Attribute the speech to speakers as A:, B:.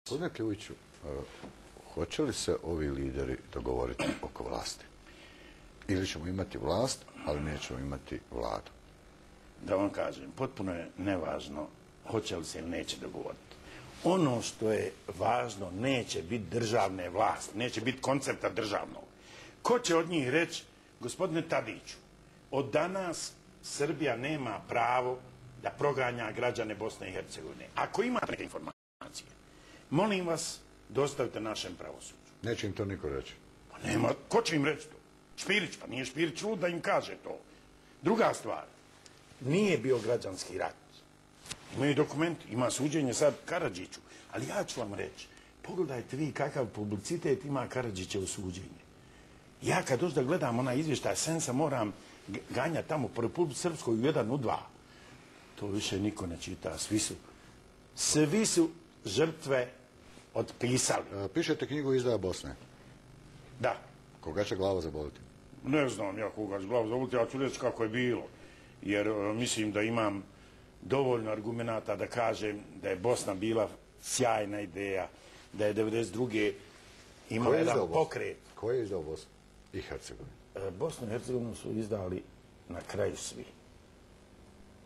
A: Gospodine Kljujiću, hoće li se ovi lideri dogovoriti oko vlasti? Ili ćemo imati vlast, ali nećemo imati vladu?
B: Da vam kažem, potpuno je nevažno hoće li se ili neće dogovoriti. Ono što je važno, neće biti državne vlasti, neće biti koncepta državnog. Ko će od njih reći, gospodine Tadiću, od danas Srbija nema pravo da proganja građane Bosne i Hercegovine. Ako imate neke informacije, molim vas, dostavite našem pravosuđu.
A: Neće im to niko reći.
B: Pa nema, ko će im reći to? Špirić, pa nije Špirić lud da im kaže to. Druga stvar, nije bio građanski rat. Imaju dokumenti, ima suđenje sad Karadžiću, ali ja ću vam reći, pogledajte vi kakav publicitet ima Karadžićevo suđenje. Ja kad dođu da gledam onaj izvještaj Sensa moram ganjati tamo po Republici Srpskoj u 1 u 2. To više niko ne čita, svi su žrtve otpisali.
A: Pišete knjigu Izdaja Bosne.
B: Da.
A: Koga će glava zaboliti?
B: Ne znam ja koga će glava zaboliti, ja ću reći kako je bilo. Jer mislim da imam dovoljno argumenata da kažem da je Bosna bila sjajna ideja, da je 92. imala jedan pokret.
A: Ko je izdao Bosnu i Hercegovinu?
B: Bosnu i Hercegovinu su izdali na kraju svi.